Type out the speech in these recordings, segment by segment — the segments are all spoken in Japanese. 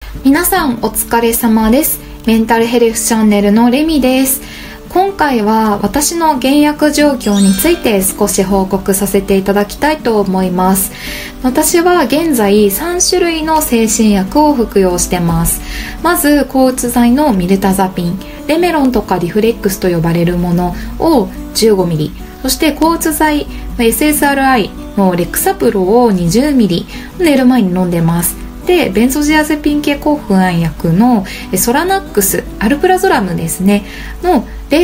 皆さんお疲れ様です。メンタルヘルスチャンネルのレミです。今回は私の減薬状況について少し報告させていただきたいと思います。私は現在3種類の精神薬を服用してます。まず抗うつ剤のミルタザピン、レメロンとかリフレックスと呼ばれるものを 15ml、 そして抗うつ剤 SSRI のレクサプロを 20ml 寝る前に飲んでます。でベンゾジアゼピン系抗不安薬のソラナックスアルプラゾラムですねの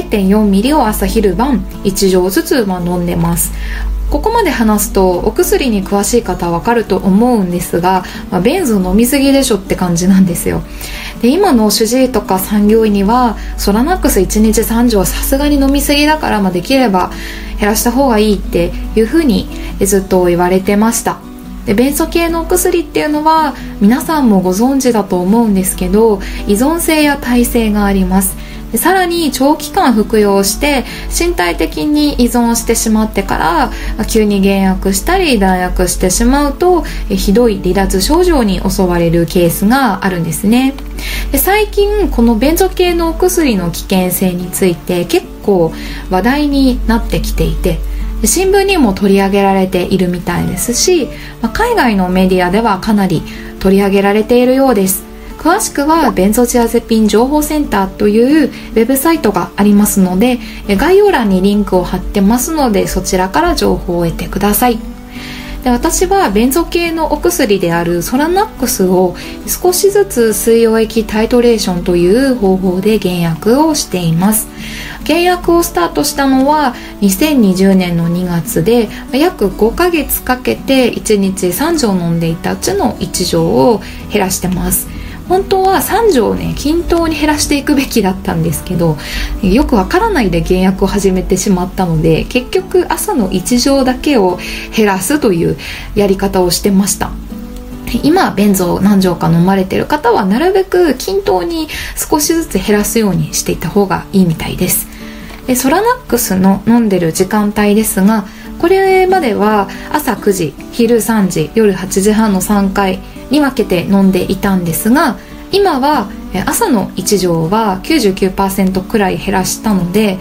0.4ml を朝昼晩1錠ずつ飲んでます。ここまで話すとお薬に詳しい方はわかると思うんですが、ベンゾ飲みすぎでしょって感じなんですよ。で今の主治医とか産業医にはソラナックス1日3錠はさすがに飲みすぎだから、できれば減らした方がいいっていう風にずっと言われてました。でベンゾ系のお薬っていうのは皆さんもご存知だと思うんですけど、依存性や耐性があります。でさらに長期間服用して身体的に依存してしまってから急に減薬したり断薬してしまうとひどい離脱症状に襲われるケースがあるんですね。で最近このベンゾ系のお薬の危険性について結構話題になってきていて、新聞にも取り上げられているみたいですし、海外のメディアではかなり取り上げられているようです。詳しくはベンゾジアゼピン情報センターというウェブサイトがありますので、概要欄にリンクを貼ってますのでそちらから情報を得てください。で私はベンゾ系のお薬であるソラナックスを少しずつ水溶液タイトレーションという方法で減薬をしています。減薬をスタートしたのは2020年の2月で約5ヶ月かけて1日3錠飲んでいたうちの1錠を減らしてます。本当は3錠を均等に減らしていくべきだったんですけど、よくわからないで減薬を始めてしまったので結局朝の1錠だけを減らすというやり方をしてました。今ベンゾを何錠か飲まれている方はなるべく均等に少しずつ減らすようにしていた方がいいみたいです。でソラナックスの飲んでる時間帯ですが、これまでは朝9時、昼3時、夜8時半の3回に分けて飲んでいたんですが、今は朝の1錠は 99% くらい減らしたので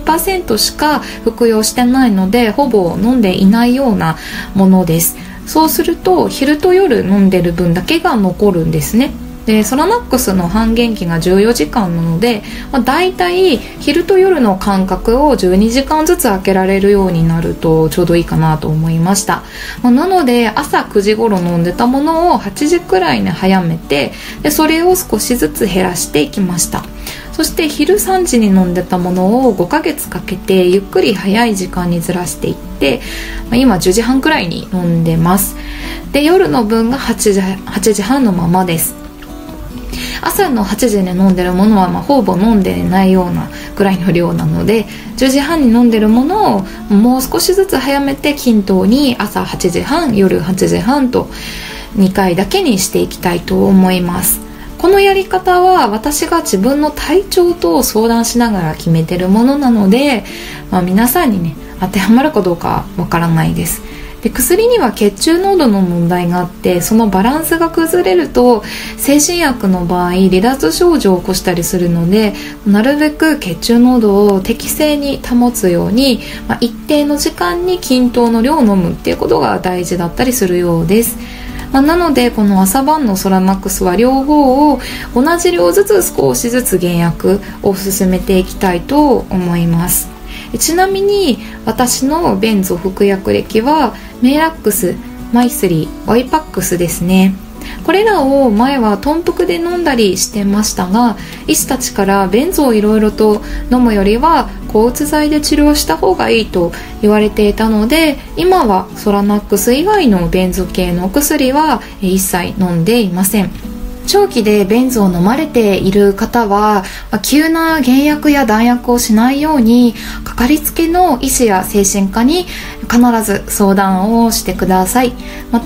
1% しか服用してないのでほぼ飲んでいないようなものです。そうすると昼と夜飲んでる分だけが残るんですね。でソラナックスの半減期が14時間なので、だいたい昼と夜の間隔を12時間ずつ空けられるようになるとちょうどいいかなと思いました。なので朝9時頃飲んでたものを8時くらいに早めて、でそれを少しずつ減らしていきました。そして昼3時に飲んでたものを5ヶ月かけてゆっくり早い時間にずらしていって、今10時半くらいに飲んでます。で夜の分が8時半のままです。朝の8時に飲んでるものはほぼ飲んでないようなくらいの量なので、10時半に飲んでるものをもう少しずつ早めて均等に朝8時半、夜8時半と2回だけにしていきたいと思います。このやり方は私が自分の体調と相談しながら決めてるものなので、皆さんに当てはまるかどうかわからないです。で薬には血中濃度の問題があって、そのバランスが崩れると精神薬の場合離脱症状を起こしたりするので、なるべく血中濃度を適正に保つように、一定の時間に均等の量を飲むっていうことが大事だったりするようです。なのでこの朝晩のソラナックスは両方を同じ量ずつ少しずつ減薬を進めていきたいと思います。ちなみに私のベンゾ服薬歴はメイラックス、マイスリー、ワイパックスですね。これらを前は豚腹で飲んだりしてましたが、医師たちからベンゾをいろいろと飲むよりは抗うつ剤で治療した方がいいと言われていたので、今はソラナックス以外のベンゾ系のお薬は一切飲んでいません。長期でベンゾを飲まれている方は、急な減薬や断薬をしないようにかかりつけの医師や精神科に必ず相談をしてください。また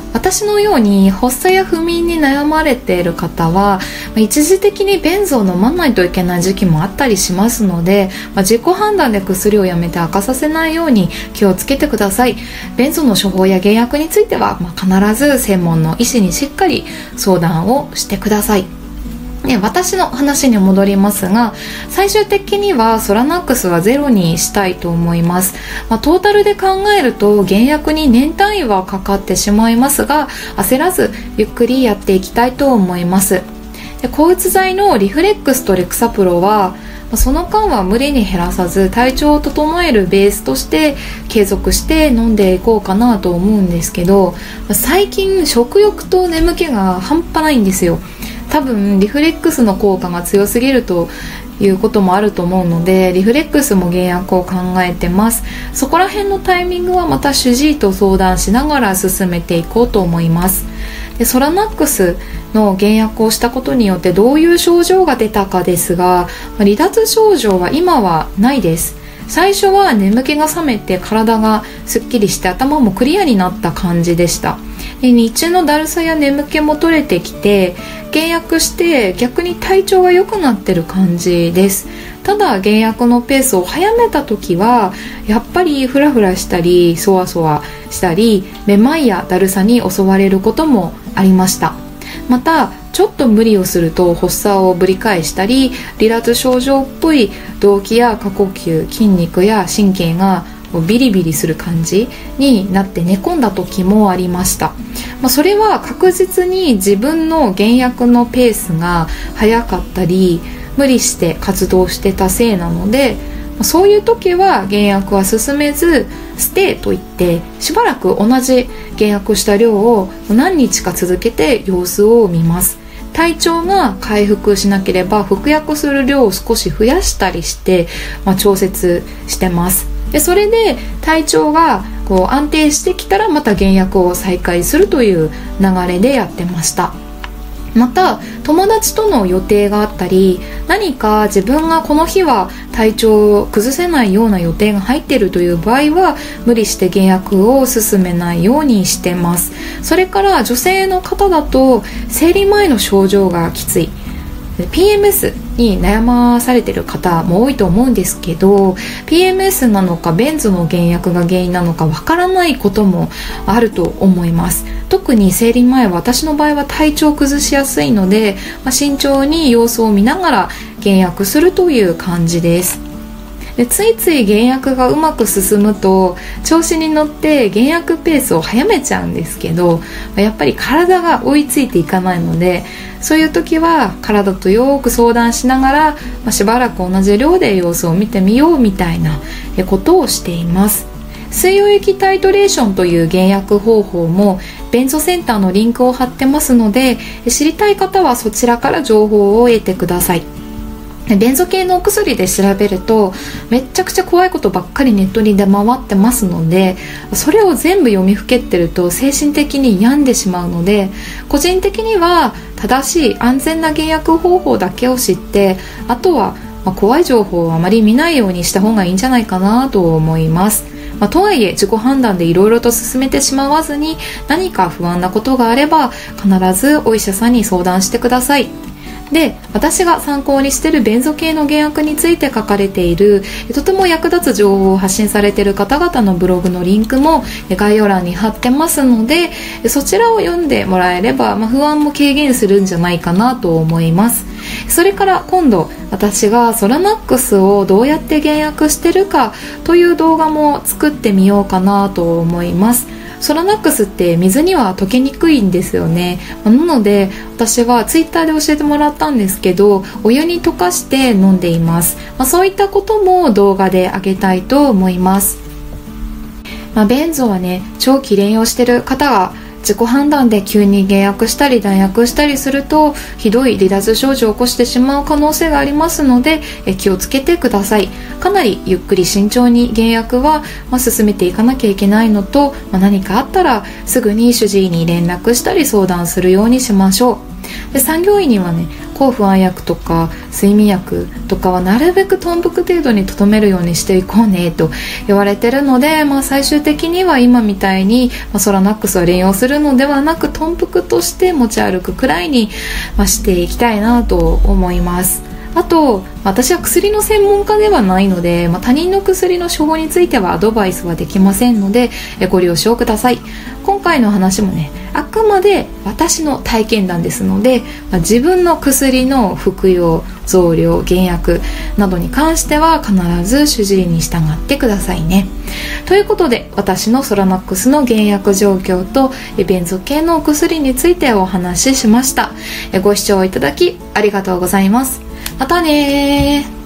私のように発作や不眠に悩まれている方は一時的にベンゾを飲まないといけない時期もあったりしますので、自己判断で薬をやめて悪化させないように気をつけてください。ベンゾの処方や減薬については、必ず専門の医師にしっかり相談をしてください。私の話に戻りますが、最終的にはソラナックスはゼロにしたいと思います。トータルで考えると減薬に年単位はかかってしまいますが、焦らずゆっくりやっていきたいと思います。抗うつ剤のリフレックスとレクサプロはその間は無理に減らさず体調を整えるベースとして継続して飲んでいこうかなと思うんですけど、最近食欲と眠気が半端ないんですよ。多分リフレックスの効果が強すぎるということもあると思うので、リフレックスも減薬を考えてます。そこら辺のタイミングはまた主治医と相談しながら進めていこうと思います。でソラナックスの減薬をしたことによってどういう症状が出たかですが、離脱症状は今はないです。最初は眠気が覚めて体がすっきりして頭もクリアになった感じでした。で日中のだるさや眠気も取れてきて、減薬して逆に体調が良くなってる感じです。ただ減薬のペースを早めた時はやっぱりフラフラしたりそわそわしたり、めまいやだるさに襲われることもありました。またちょっと無理をすると発作をぶり返したり、離脱症状っぽい動悸や過呼吸、筋肉や神経がビリビリする感じになって寝込んだ時もありました。それは確実に自分の減薬のペースが早かったり無理して活動してたせいなので、そういう時は減薬は進めずステイといってしばらく同じ減薬した量を何日か続けて様子を見ます。体調が回復しなければ服薬する量を少し増やしたりして、調節してます。でそれで体調が安定してきたらまた減薬を再開するという流れでやってました。また友達との予定があったり、何か自分がこの日は体調を崩せないような予定が入っているという場合は無理して減薬を進めないようにしてます。それから女性の方だと生理前の症状がきつい、PMS に悩まされている方も多いと思うんですけど、 PMS なのかベンゾの減薬が原因なのかわからないこともあると思います。特に生理前は私の場合は体調を崩しやすいので、慎重に様子を見ながら減薬するという感じです。でついつい減薬がうまく進むと調子に乗って減薬ペースを早めちゃうんですけど、やっぱり体が追いついていかないので、そういう時は体とよく相談しながら、しばらく同じ量で様子を見てみようみたいなことをしています。水溶液タイトレーションという減薬方法もベンゾセンターのリンクを貼ってますので、知りたい方はそちらから情報を得てください。ベンゾ系のお薬で調べるとめっちゃくちゃ怖いことばっかりネットに出回ってますので、それを全部読みふけってると精神的に病んでしまうので、個人的には正しい安全な減薬方法だけを知って、あとは怖い情報をあまり見ないようにした方がいいんじゃないかなと思います。とはいえ自己判断でいろいろと進めてしまわずに、何か不安なことがあれば必ずお医者さんに相談してください。で私が参考にしているベンゾ系の減薬について書かれているとても役立つ情報を発信されている方々のブログのリンクも概要欄に貼ってますので、そちらを読んでもらえれば、不安も軽減するんじゃないかなと思います。それから今度私がソラナックスをどうやって減薬してるかという動画も作ってみようかなと思います。ソラナックスって水には溶けにくいんですよね。なので私はツイッターで教えてもらったんですけど、お湯に溶かして飲んでいます。そういったことも動画であげたいと思います。ベンゾはね、長期連用してる方が自己判断で急に減薬したり断薬したりするとひどい離脱症状を起こしてしまう可能性がありますので、気をつけてください。かなりゆっくり慎重に減薬は、進めていかなきゃいけないのと、何かあったらすぐに主治医に連絡したり相談するようにしましょう。で産業医にはね、 抗不安薬とか睡眠薬とかはなるべく頓服程度にとどめるようにしていこうねと言われてるので、最終的には今みたいに、ソラナックスを連用するのではなく頓服として持ち歩くくらいに、していきたいなと思います。あと私は薬の専門家ではないので、他人の薬の処方についてはアドバイスはできませんのでご了承ください。今回の話もね、あくまで私の体験談ですので、自分の薬の服用、増量、減薬などに関しては必ず主治医に従ってくださいね。ということで、私のソラナックスの減薬状況とベンゾ系のお薬についてお話ししました。ご視聴いただきありがとうございます。またねー。